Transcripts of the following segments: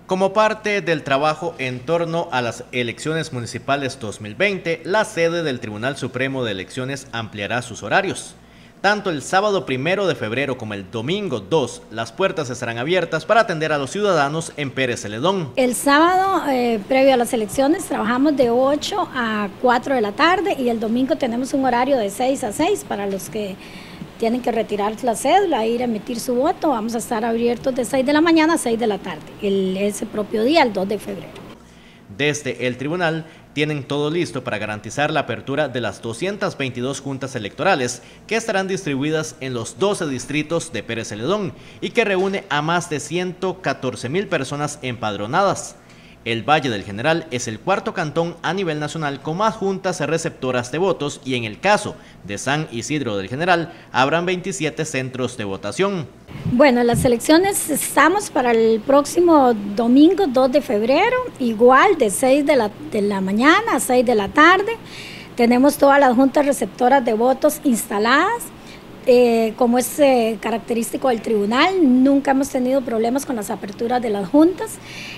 Como parte del trabajo en torno a las elecciones municipales 2020, la sede del Tribunal Supremo de Elecciones ampliará sus horarios. Tanto el sábado 1 de febrero como el domingo 2, las puertas estarán abiertas para atender a los ciudadanos en Pérez Celedón. El sábado, previo a las elecciones, trabajamos de 8 a 4 de la tarde y el domingo tenemos un horario de 6 a 6 para los que tienen que retirar la cédula, ir a emitir su voto. Vamos a estar abiertos de 6 de la mañana a 6 de la tarde, ese propio día, el 2 de febrero. Desde el tribunal tienen todo listo para garantizar la apertura de las 222 juntas electorales que estarán distribuidas en los 12 distritos de Pérez Celedón y que reúne a más de 114,000 personas empadronadas. El Valle del General es el cuarto cantón a nivel nacional con más juntas receptoras de votos y en el caso de San Isidro del General habrán 27 centros de votación. Bueno, las elecciones estamos para el próximo domingo 2 de febrero, igual de 6 de la mañana a 6 de la tarde. Tenemos todas las juntas receptoras de votos instaladas. Como es característico del tribunal, nunca hemos tenido problemas con las aperturas de las juntas.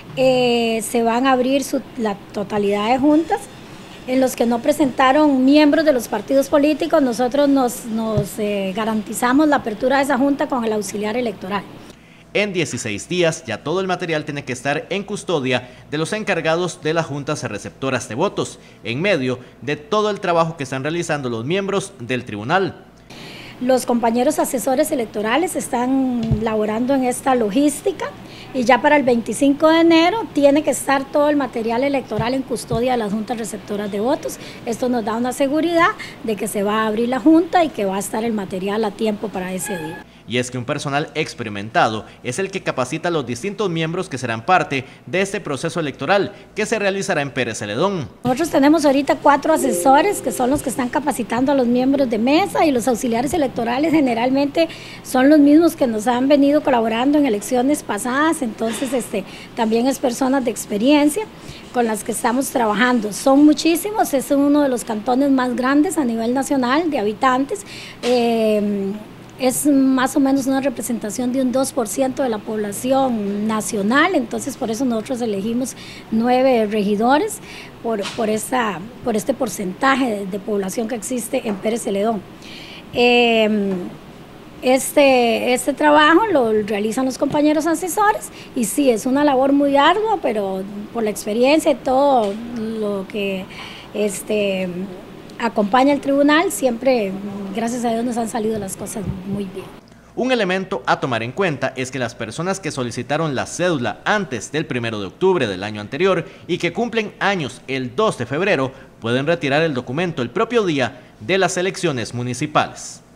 Se van a abrir la totalidad de juntas. En los que no presentaron miembros de los partidos políticos, nosotros nos garantizamos la apertura de esa junta con el auxiliar electoral. En 16 días ya todo el material tiene que estar en custodia de los encargados de las juntas receptoras de votos, en medio de todo el trabajo que están realizando los miembros del tribunal. Los compañeros asesores electorales están laborando en esta logística y ya para el 25 de enero tiene que estar todo el material electoral en custodia de las juntas receptoras de votos. Esto nos da una seguridad de que se va a abrir la junta y que va a estar el material a tiempo para ese día. Y es que un personal experimentado es el que capacita a los distintos miembros que serán parte de este proceso electoral que se realizará en Pérez Celedón. Nosotros tenemos ahorita 4 asesores que son los que están capacitando a los miembros de mesa y los auxiliares electorales generalmente son los mismos que nos han venido colaborando en elecciones pasadas, entonces también es personas de experiencia con las que estamos trabajando. Son muchísimos, es uno de los cantones más grandes a nivel nacional de habitantes. Es más o menos una representación de un 2% de la población nacional, entonces por eso nosotros elegimos 9 regidores por este porcentaje de población que existe en Pérez Celedón. Este trabajo lo realizan los compañeros asesores y sí, es una labor muy ardua, pero por la experiencia y todo lo que acompaña el tribunal, siempre, gracias a Dios, nos han salido las cosas muy bien. Un elemento a tomar en cuenta es que las personas que solicitaron la cédula antes del 1 de octubre del año anterior y que cumplen años el 2 de febrero pueden retirar el documento el propio día de las elecciones municipales.